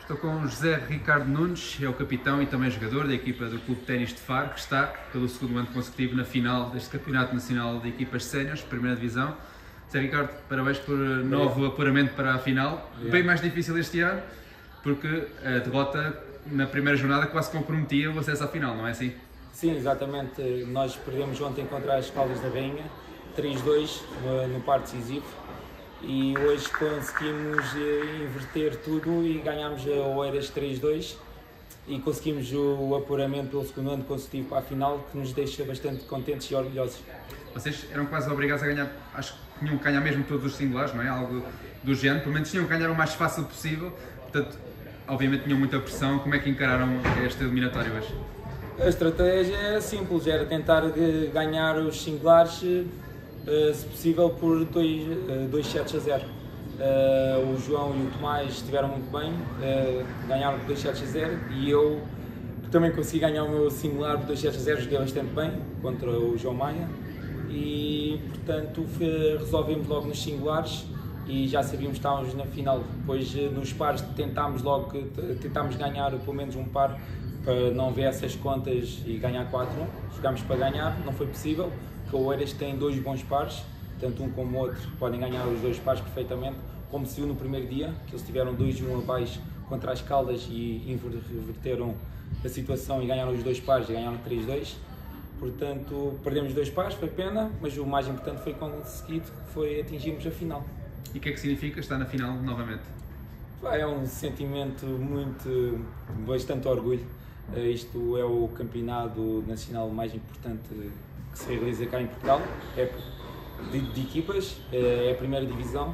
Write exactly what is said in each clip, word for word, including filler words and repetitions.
Estou com o José Ricardo Nunes, é o capitão e também jogador da equipa do Clube de Ténis de Faro, que está pelo segundo ano consecutivo na final deste Campeonato Nacional de Equipas Séniores, primeira divisão. José Ricardo, parabéns por novo apuramento para a final, bem mais difícil este ano, porque a derrota na primeira jornada quase comprometia o acesso à final, não é assim? Sim, exatamente. Nós perdemos ontem contra as Caldas da Rainha, três dois no, no par decisivo, e hoje conseguimos inverter tudo e ganhámos a Oeiras três dois e conseguimos o apuramento pelo segundo ano consecutivo para a final, que nos deixa bastante contentes e orgulhosos. Vocês eram quase obrigados a ganhar, acho que tinham que ganhar mesmo todos os singulares, não é? Algo do género, pelo menos tinham que ganhar o mais fácil possível, portanto, obviamente tinham muita pressão. Como é que encararam esta eliminatória hoje? A estratégia era simples, era tentar ganhar os singulares, se possível, por dois sets a zero. O João e o Tomás estiveram muito bem, ganharam por dois sets a zero, e eu também consegui ganhar o meu singular por dois sets a zero, joguei bastante bem contra o João Maia e, portanto, resolvemos logo nos singulares e já sabíamos que estávamos na final. Depois, nos pares, tentámos logo tentámos ganhar pelo menos um par para não ver essas contas e ganhar quatro a um. Jogámos para ganhar, não foi possível, porque o Oeiras tem dois bons pares, tanto um como o outro podem ganhar os dois pares perfeitamente, como se viu no primeiro dia, que eles tiveram dois um abaixo contra as Caldas e inverteram a situação e ganharam os dois pares e ganharam três dois. Portanto, perdemos dois pares, foi pena, mas o mais importante foi conseguido, que foi atingirmos a final. E o que é que significa estar na final novamente? É um sentimento muito, bastante orgulho. Isto é o campeonato nacional mais importante que se realiza cá em Portugal, é de, de equipas, é a primeira divisão.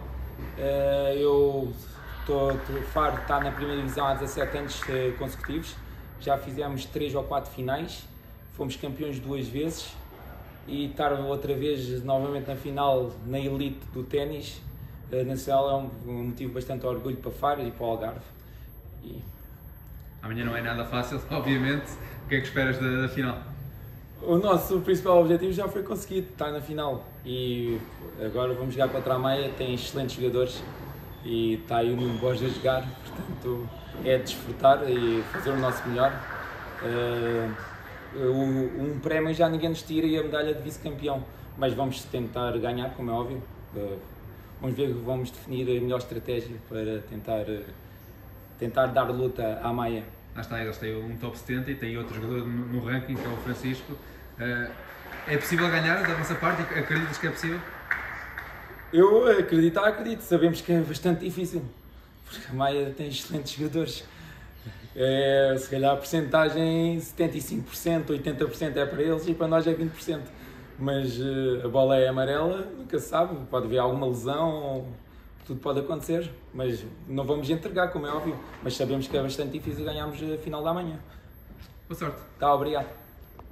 Eu estou, Faro está na primeira divisão há dezassete anos consecutivos, já fizemos três ou quatro finais, fomos campeões duas vezes e estar outra vez novamente na final, na elite do ténis nacional, é um motivo bastante de orgulho para Faro e para o Algarve. E... Amanhã não é nada fácil, obviamente. O que é que esperas da, da final? O nosso principal objetivo já foi conseguido, estar na final, e agora vamos jogar contra a Maia, tem excelentes jogadores e está aí o Nuno Borges a jogar, portanto é desfrutar e fazer o nosso melhor. Uh, um prémio já ninguém nos tira, e a medalha de vice-campeão, mas vamos tentar ganhar, como é óbvio. Uh, vamos ver, vamos definir a melhor estratégia para tentar, uh, tentar dar luta à Maia. Lá está, eles têm um top setenta e têm outro jogador no, no ranking, que é o Francisco. Uh, é possível ganhar da vossa parte? Acreditas que é possível? Eu acredito, acredito. Sabemos que é bastante difícil, porque a Maia tem excelentes jogadores. É, se calhar a porcentagem setenta e cinco por cento, oitenta por cento é para eles e para nós é vinte por cento. Mas uh, a bola é amarela, nunca se sabe, pode haver alguma lesão, tudo pode acontecer, mas não vamos entregar, como é óbvio, mas sabemos que é bastante difícil ganharmos a final da manhã. Boa sorte. Tá, obrigado.